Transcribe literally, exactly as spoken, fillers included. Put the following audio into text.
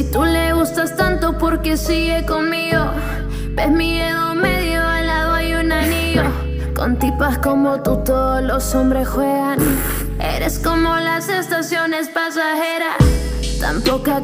tú le gustas tanto, ¿por qué sigue conmigo? Ves mi dedo medio, al lado hay un anillo. Con tipas como tú todos los hombres juegan. Eres como las estaciones pasajeras, tan poca